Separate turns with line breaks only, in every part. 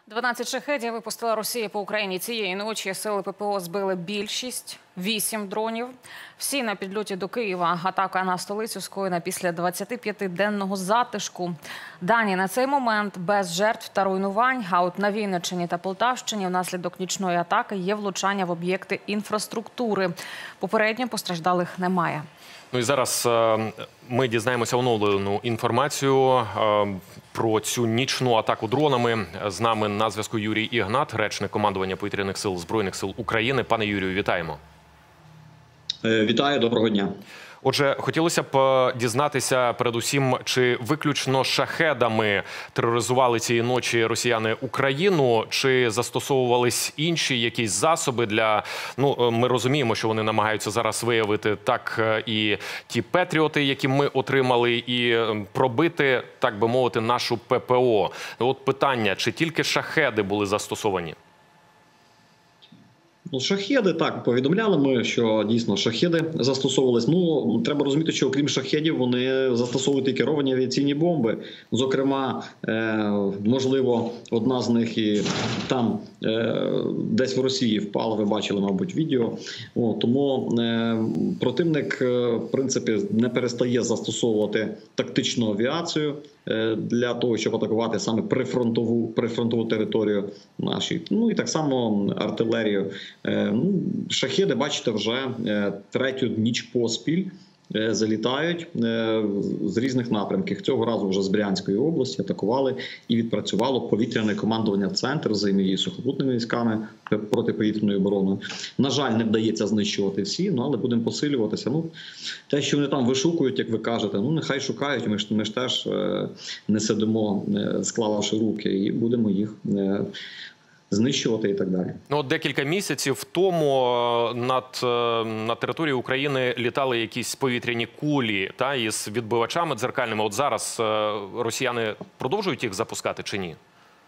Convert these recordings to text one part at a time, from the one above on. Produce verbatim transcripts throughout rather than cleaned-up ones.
дванадцять шахедів випустила Росія по Україні цієї ночі. Сили ППО збили більшість – вісім дронів. Всі на підльоті до Києва. Атака на столицю скоєна після двадцятип'ятиденного затишку. Дані на цей момент без жертв та руйнувань. А от на Вінниччині та Полтавщині внаслідок нічної атаки є влучання в об'єкти інфраструктури. Попередньо постраждалих немає.
Ну і зараз ми дізнаємося оновлену інформацію про цю нічну атаку дронами. З нами на зв'язку Юрій Ігнат, речник командування повітряних сил Збройних сил України. Пане Юрію, вітаємо.
Вітаю, доброго дня.
Отже, хотілося б дізнатися передусім, чи виключно шахедами тероризували цієї ночі росіяни Україну, чи застосовувались інші якісь засоби для... Ну, ми розуміємо, що вони намагаються зараз виявити так і ті патріоти, які ми отримали, і пробити, так би мовити, нашу ППО. От питання, чи тільки шахеди були застосовані?
Ну, шахеди, так, повідомляли ми, що дійсно шахеди застосовувались. Ну, треба розуміти, що окрім шахедів вони застосовують і керовані авіаційні бомби. Зокрема, е, можливо, одна з них і там е, десь в Росії впала, ви бачили, мабуть, відео. О, тому е, противник, е, в принципі, не перестає застосовувати тактичну авіацію е, для того, щоб атакувати саме прифронтову, прифронтову територію нашої. Ну і так само артилерію. Ну, шахеди, бачите, вже третю ніч поспіль залітають з різних напрямків. Цього разу вже з Брянської області атакували і відпрацювало повітряне командування «Центр» взаємодії з сухопутними військами протиповітряною обороною. На жаль, не вдається знищувати всі, ну, але будемо посилюватися. Ну, те, що вони там вишукують, як ви кажете, ну нехай шукають, ми ж, ми ж теж не сидимо, склавши руки, і будемо їх знищувати і так далі.
Ну, от декілька місяців тому над, на території України літали якісь повітряні кулі та, із відбивачами дзеркальними. От зараз росіяни продовжують їх запускати чи ні?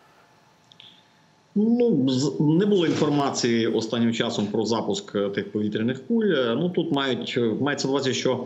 Ну, не було інформації останнім часом про запуск тих повітряних куль. Ну, тут мають, мається на увазі, що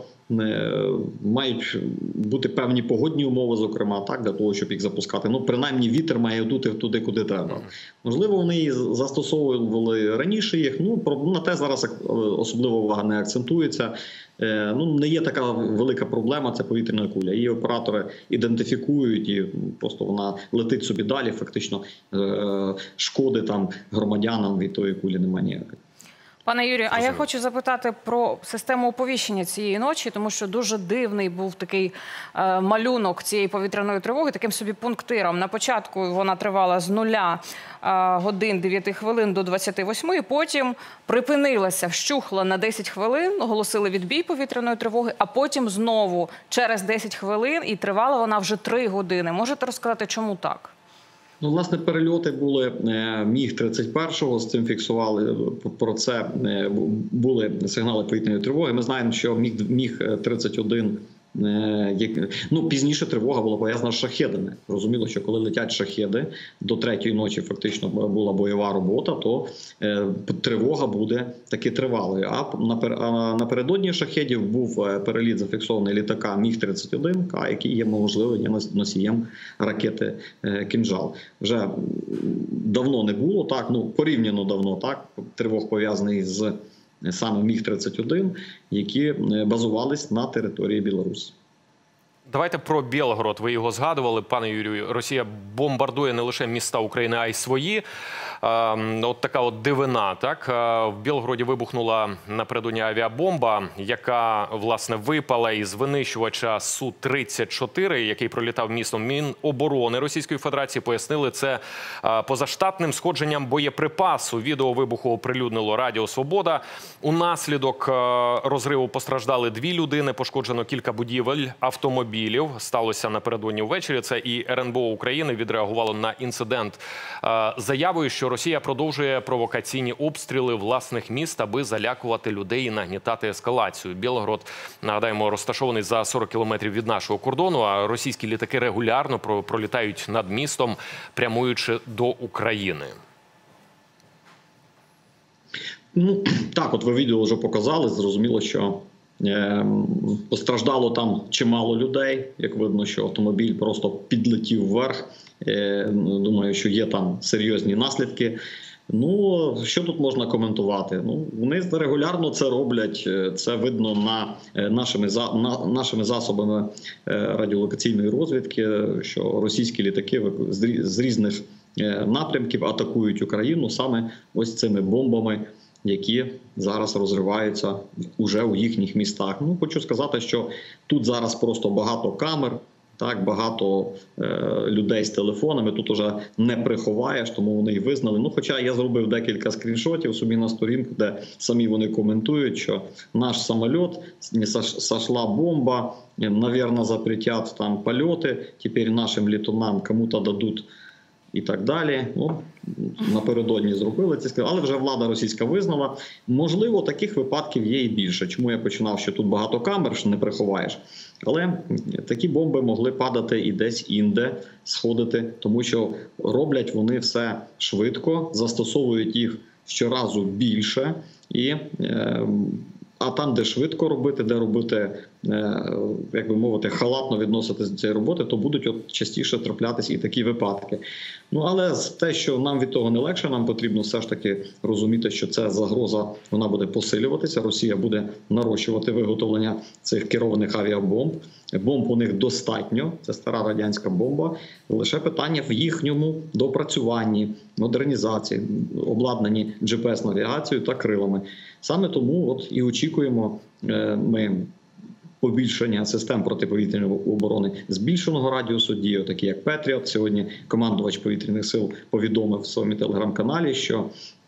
мають бути певні погодні умови, зокрема, так, для того, щоб їх запускати. Ну, принаймні, вітер має дути туди, куди треба. Можливо, вони і застосовували раніше їх. Ну, на те зараз особливо увага не акцентується. Ну, не є така велика проблема, це повітряна куля. Її оператори ідентифікують, і просто вона летить собі далі. Фактично, шкоди там громадянам від тої кулі немає ніякої.
Пане Юрію, а я хочу запитати про систему оповіщення цієї ночі, тому що дуже дивний був такий е, малюнок цієї повітряної тривоги, таким собі пунктиром. На початку вона тривала з нуля е, годин дев'яти хвилин до двадцяти восьми, потім припинилася, вщухла на десять хвилин, оголосили відбій повітряної тривоги, а потім знову через десять хвилин, і тривала вона вже три години. Можете розказати, чому так?
Ну, власне, перельоти були міг тридцять першого, з цим фіксували, про це були сигнали повітряної тривоги. Ми знаємо, що міг тридцять один, ну, пізніше тривога була пов'язана з шахедами. Розуміло, що коли летять шахеди, до третьої ночі фактично була бойова робота, то тривога буде таки тривалою. А напередодні шахедів був переліт зафіксований літака міг тридцять один, який є, можливо, є носієм ракети «Кинжал». Вже давно не було, так, ну, порівняно давно, так, тривог пов'язаний з саме міг тридцять один, які базувались на території Білорусі.
Давайте про Білгород. Ви його згадували, пане Юрію. Росія бомбардує не лише міста України, а й свої. От така от дивина, так? В Білгороді вибухнула напередодні авіабомба, яка, власне, випала із винищувача Су тридцять чотири, який пролітав містом. Міноборони Російської Федерації пояснили це позаштатним сходженням боєприпасу. Відео вибуху оприлюднило Радіо Свобода. Унаслідок розриву постраждали дві людини, пошкоджено кілька будівель, автомобілів. Сталося напередодні ввечері. Це і Ер Ен Бе О України відреагувало на інцидент заявою, що Росія продовжує провокаційні обстріли власних міст, аби залякувати людей і нагнітати ескалацію. Білгород, нагадаємо, розташований за сорок кілометрів від нашого кордону, а російські літаки регулярно пролітають над містом, прямуючи до України.
Ну, так, от ви відео вже показали, зрозуміло, що постраждало там чимало людей. Як видно, що автомобіль просто підлетів вверх Думаю, що є там серйозні наслідки. Ну, що тут можна коментувати? Ну, вони регулярно це роблять. Це видно на нашими на нашими засобами радіолокаційної розвідки, що російські літаки з різних напрямків атакують Україну саме ось цими бомбами, які зараз розриваються уже у їхніх містах. Ну, хочу сказати, що тут зараз просто багато камер. Так, багато е, людей з телефонами, тут уже не приховаєш, тому вони й визнали. Ну, хоча я зробив декілька скріншотів собі на сторінку, де самі вони коментують, що наш самоліт, сошла бомба, наверное, запретять там польоти, тепер нашим літунам кому-то дадуть і так далі. Ну, напередодні зробили ці сказали, але вже влада російська визнала. Можливо, таких випадків є і більше. Чому я починав, що тут багато камер, що не приховаєш. Але такі бомби могли падати і десь інде, сходити, тому що роблять вони все швидко, застосовують їх щоразу більше. І, е, а там, де швидко робити, де робити, е, як би мовити, халатно відноситися до цієї роботи, то будуть от частіше траплятися і такі випадки. Ну, але те, що нам від того не легше, нам потрібно все ж таки розуміти, що ця загроза, вона буде посилюватися. Росія буде нарощувати виготовлення цих керованих авіабомб. Бомб у них достатньо, це стара радянська бомба. Лише питання в їхньому допрацюванні, модернізації, обладнанні джі пі ес-навігацією та крилами. Саме тому от і очікуємо ми побільшення систем протиповітряної оборони збільшеного радіусу дії, такі як Петріот. Сьогодні командувач повітряних сил повідомив в своєму телеграм-каналі, що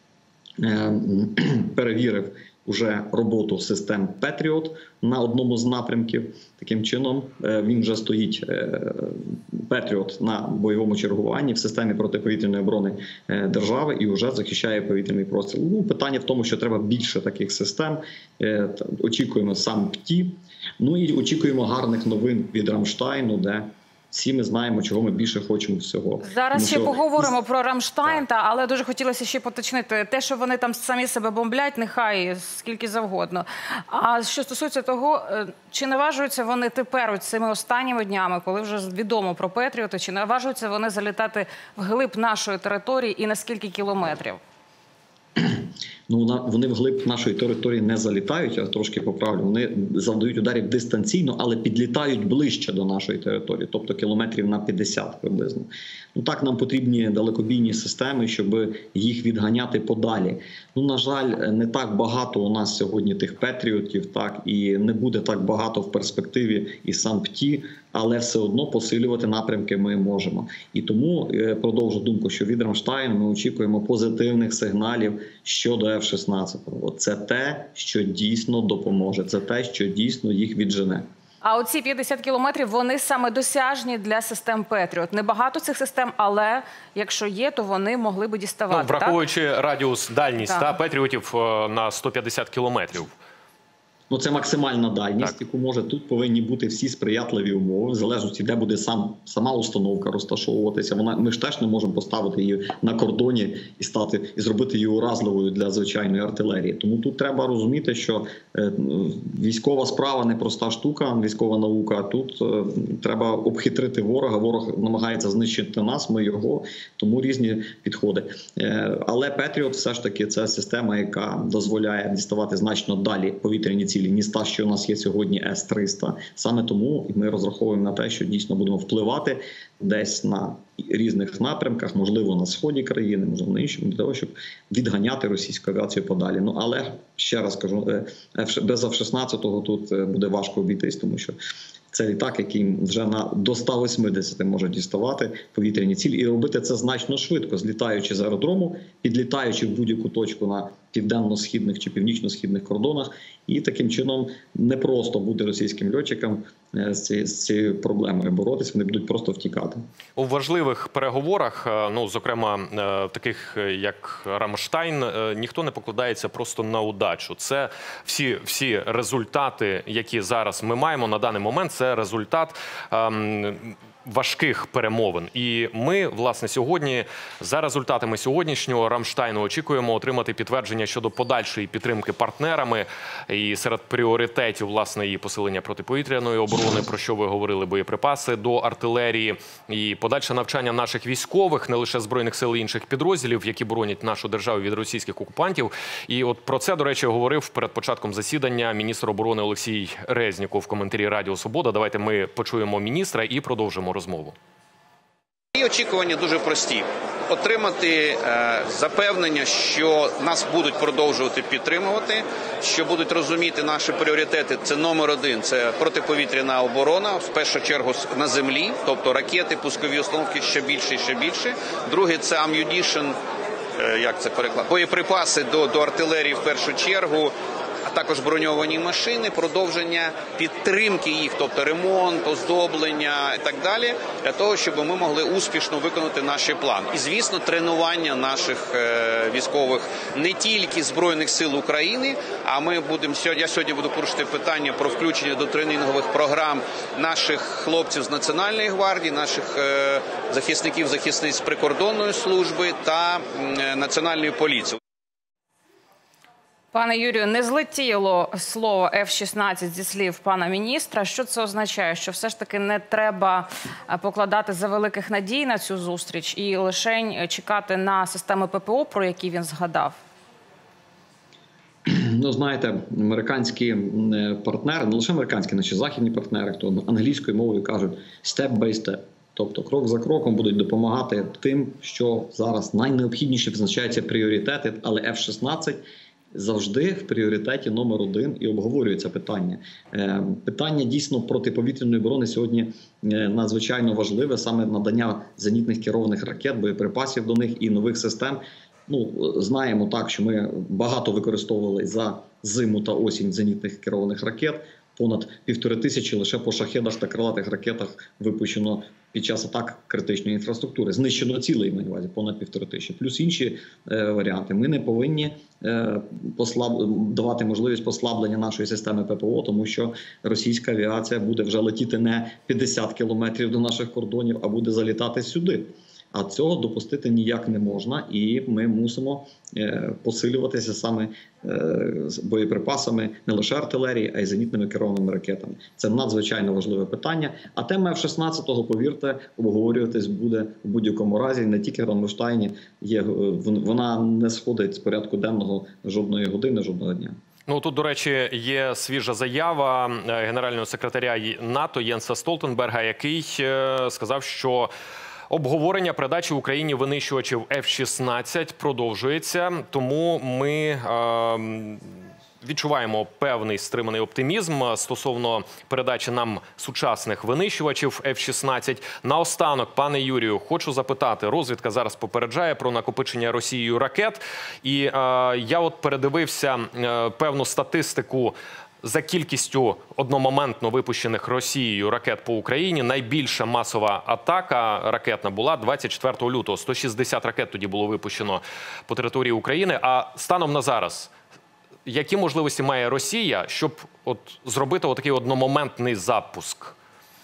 е, перевірив уже роботу систем Петріот на одному з напрямків. Таким чином, е, він вже стоїть е, Петріот на бойовому чергуванні в системі протиповітряної оборони е, держави і вже захищає повітряний простір. Ну, питання в тому, що треба більше таких систем. Е, очікуємо сам ПТІ. Ну і очікуємо гарних новин від Рамштайну, де всі ми знаємо, чого ми більше хочемо всього.
Зараз
Тому
ще
що...
поговоримо про Рамштайн, та, але дуже хотілося ще поточнити. Те, що вони там самі себе бомблять, нехай скільки завгодно. А що стосується того, чи наважуються вони тепер, цими останніми днями, коли вже відомо про Петріоти, чи наважуються вони залітати вглиб нашої території і на скільки кілометрів?
Ну, вони вглиб нашої території не залітають, я трошки поправлю. Вони завдають ударів дистанційно, але підлітають ближче до нашої території, тобто кілометрів на п'ятдесят приблизно. Ну, так нам потрібні далекобійні системи, щоб їх відганяти подалі. Ну, на жаль, не так багато у нас сьогодні тих Петріотів, так, і не буде так багато в перспективі і сам ПТІ, але все одно посилювати напрямки ми можемо. І тому продовжу думку, що від Рамштайну ми очікуємо позитивних сигналів щодо еф шістнадцять. Це те, що дійсно допоможе, це те, що дійсно їх віджене.
А оці п'ятдесят кілометрів, вони саме досяжні для систем Петріот. Небагато цих систем, але якщо є, то вони могли би діставати.
Ну, враховуючи
так?
радіус, дальність
так.
та Петріотів на сто п'ятдесят кілометрів.
Ну, це максимальна дальність,
так.
яку може. Тут повинні бути всі сприятливі умови, в залежності, де буде сам, сама установка розташовуватися. Вона, ми ж теж не можемо поставити її на кордоні і, стати, і зробити її уразливою для звичайної артилерії. Тому тут треба розуміти, що е, військова справа не проста штука, військова наука. Тут е, треба обхитрити ворога. Ворог намагається знищити нас, ми його, тому різні підходи. Е, але Петріот все ж таки це система, яка дозволяє діставати значно далі повітряні цілі, ніж та, що у нас є сьогодні ес триста. Саме тому ми розраховуємо на те, що дійсно будемо впливати десь на різних напрямках, можливо, на сході країни, можливо, на іншому, для того, щоб відганяти російську авіацію подалі. Ну, але, ще раз кажу, без еф шістнадцять тут буде важко обійтись, тому що це літак, який вже на до ста восьмидесяти може діставати повітряні цілі і робити це значно швидко, злітаючи з аеродрому, підлітаючи в будь-яку точку на південно-східних чи північно-східних кордонах. І таким чином не просто буде російським льотчикам з цією проблемою боротися, вони будуть просто втікати.
У важливих переговорах, ну, зокрема, таких як Рамштайн, ніхто не покладається просто на удачу. Це всі, всі результати, які зараз ми маємо на даний момент, це результат ем, важких перемовин. І ми, власне, сьогодні, за результатами сьогоднішнього Рамштайну, очікуємо отримати підтвердження щодо подальшої підтримки партнерами. І серед пріоритетів, власне, і посилення протиповітряної оборони, про що ви говорили, боєприпаси до артилерії, і подальше навчання наших військових, не лише Збройних сил і інших підрозділів, які боронять нашу державу від російських окупантів. І от про це, до речі, говорив перед початком засідання міністр оборони Олексій Резніков в коментарі Радіо Свобода. Давайте ми почуємо міністра і продовжимо розмову.
І очікування дуже прості. Отримати е, запевнення, що нас будуть продовжувати підтримувати, що будуть розуміти наші пріоритети. Це номер один – це протиповітряна оборона, в першу чергу на землі, тобто ракети, пускові установки ще більше і ще більше. Друге – це ammunition, е, як це переклад, боєприпаси до, до артилерії в першу чергу, а також броньовані машини, продовження підтримки їх, тобто ремонт, оздоблення і так далі, для того, щоб ми могли успішно виконати наш план. І, звісно, тренування наших е, військових не тільки Збройних сил України, а ми будемо, я сьогодні буду порушити питання про включення до тренінгових програм наших хлопців з Національної гвардії, наших е, захисників, захисниць прикордонної служби та е, Національної поліції.
Пане Юрію, не злетіло слово еф шістнадцять зі слів пана міністра. Що це означає? Що все ж таки не треба покладати завеликих надій на цю зустріч і лише чекати на системи пе пе о, про які він згадав?
Ну, знаєте, американські партнери, не лише американські, наші західні партнери, хто англійською мовою кажуть «step by step». Тобто крок за кроком будуть допомагати тим, що зараз найнеобхідніше визначаються пріоритети, але еф шістнадцять завжди в пріоритеті номер один і обговорюється питання. Питання дійсно протиповітряної оборони сьогодні надзвичайно важливе, саме надання зенітних керованих ракет, боєприпасів до них і нових систем. Ну, знаємо так, що ми багато використовували за зиму та осінь зенітних керованих ракет. Понад півтори тисячі лише по шахедах та крилатих ракетах випущено під час атак критичної інфраструктури. Знищено цілий, маю на увазі, понад півтори тисячі. Плюс інші е, варіанти. Ми не повинні е, послаб... давати можливість послаблення нашої системи пе пе о, тому що російська авіація буде вже летіти не п'ятдесят кілометрів до наших кордонів, а буде залітати сюди. А цього допустити ніяк не можна, і ми мусимо е, посилюватися саме е, з боєприпасами не лише артилерії, а й зенітними керованими ракетами. Це надзвичайно важливе питання. А тема еф шістнадцять, повірте, обговорюватись буде в будь-якому разі. Не тільки в Рамштайні, є, вона не сходить з порядку денного жодної години, жодного дня.
Ну, тут, до речі, є свіжа заява генерального секретаря НАТО Єнса Столтенберга, який сказав, що обговорення передачі Україні винищувачів еф шістнадцять продовжується, тому ми е, відчуваємо певний стриманий оптимізм стосовно передачі нам сучасних винищувачів еф шістнадцять. Наостанок, пане Юрію, хочу запитати, розвідка зараз попереджає про накопичення Росією ракет, і е, я от передивився е, певну статистику за кількістю одномоментно випущених Росією ракет по Україні. Найбільша масова атака ракетна була двадцять четвертого лютого. сто шістдесят ракет тоді було випущено по території України. А станом на зараз, які можливості має Росія, щоб от зробити отакий одномоментний запуск?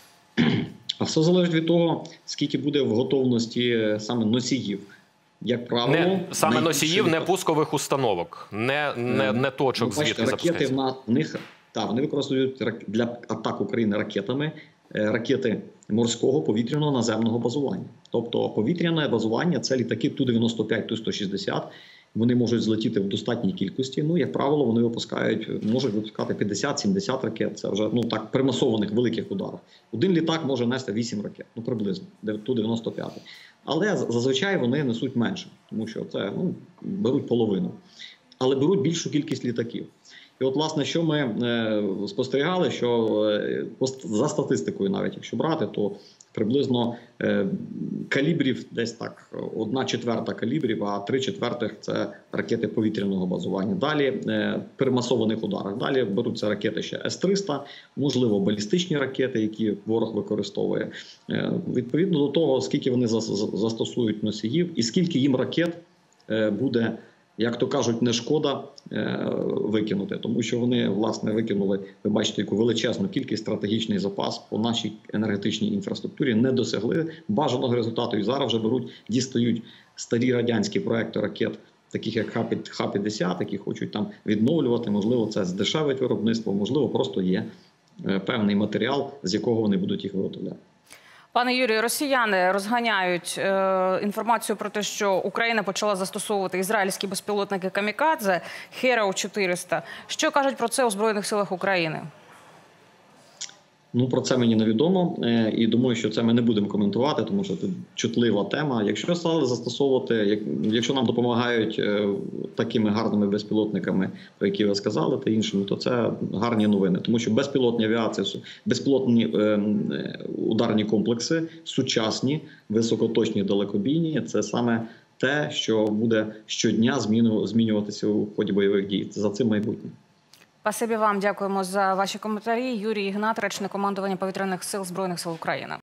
А все залежить від того, скільки буде в готовності саме носіїв. Як правило,
не, саме носіїв, не пускових установок, не, не, не точок, ну, звідки
ракети в, на, в них, так, вони використовують для атак України ракетами, ракети морського, повітряного, наземного базування. Тобто повітряне базування – це літаки Ту дев'яносто п'ять, Ту сто шістдесят. Вони можуть злетіти в достатній кількості. Ну, як правило, вони випускають, можуть випускати п'ятдесят-сімдесят ракет. Це вже, ну так, при масованих великих ударах. Один літак може нести вісім ракет, ну приблизно, Ту дев'яносто п'ять. Але зазвичай вони несуть менше, тому що це, ну, беруть половину. Але беруть більшу кількість літаків. І от, власне, що ми е, спостерігали, що е, за статистикою навіть, якщо брати, то приблизно е, калібрів десь так, одна четверта калібрів, а три четвертих – це ракети повітряного базування. Далі е, при масованих ударах. Далі беруться ракети ще С триста, можливо, балістичні ракети, які ворог використовує. Е, відповідно до того, скільки вони за, за, застосують носіїв і скільки їм ракет е, буде Як то кажуть, не шкода е, викинути, тому що вони, власне, викинули, ви бачите, яку величезну кількість, стратегічний запас по нашій енергетичній інфраструктурі, не досягли бажаного результату і зараз вже беруть, дістають старі радянські проекти ракет, таких як Х п'ятдесят, які хочуть там відновлювати, можливо, це здешевить виробництво, можливо, просто є е, певний матеріал, з якого вони будуть їх виготовляти.
Пане Юрію, росіяни розганяють е, інформацію про те, що Україна почала застосовувати ізраїльські безпілотники «Камікадзе» Херау чотириста. Що кажуть про це у Збройних силах України?
Ну, про це мені невідомо, і думаю, що це ми не будемо коментувати, тому що це чутлива тема. Якщо стали застосовувати, якщо нам допомагають такими гарними безпілотниками, про які ви сказали, та іншими, то це гарні новини. Тому що безпілотні авіації, безпілотні ударні комплекси, сучасні, високоточні, далекобійні – це саме те, що буде щодня змінюватися у ході бойових дій. За цим майбутнє.
Спасибі вам, дякуємо за ваші коментарі. Юрій Ігнат, речник командування Повітряних сил Збройних сил України.